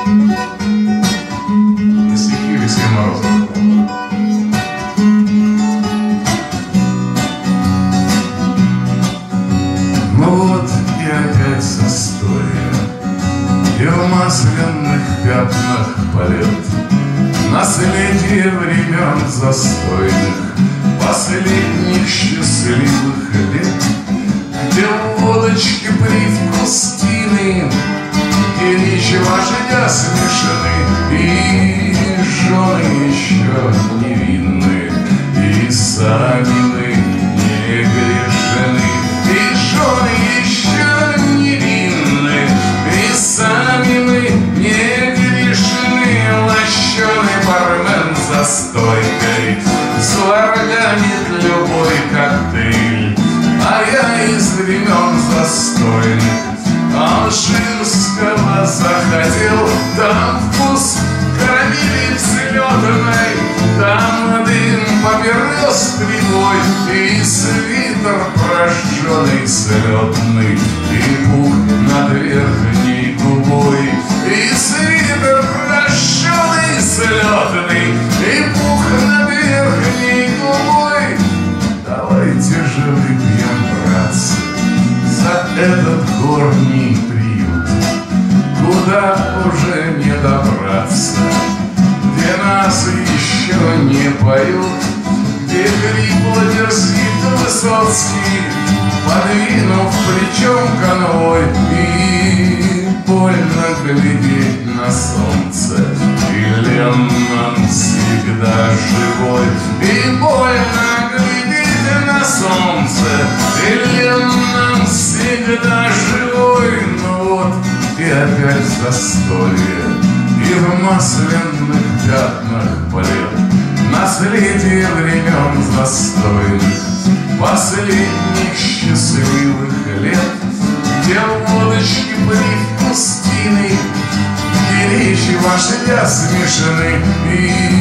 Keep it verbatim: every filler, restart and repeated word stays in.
Стихи Алексея Морозова. Ну вот и опять застолье, и в масляных пятнах полет наследие времен застойных, последних счастливых лет, где в водочке привкус тины, где речи вождя смешаны, и жены еще невинны, и сами мы не грешны, и жены еще невинны, и сами мы не грешны. Лощеный бармен за стойкой сварганит любой коктейль, а я из времен застойных алжирского захотел. Там вкус карамели взлетной, там дым поберез кривой, и свитер прожженный слетный, и пух над верхней губой, и свитер прожженный слетный, и пух над верхней губой. Давайте же выпьем, братцы, за этот горний приют, куда уже не добраться, где нас еще не поют, где хрипло дерзит Высоцкий, подвинув плечом конвой. И больно глядеть на солнце, и Леннон всегда живой. И больно глядеть на солнце, и Леннон всегда живой. Ну вот и опять застолье, и в масляных пятнах полет наследие времен застойных, последних счастливых лет, где в водочке привкус тины, где речи вождя смешаны, и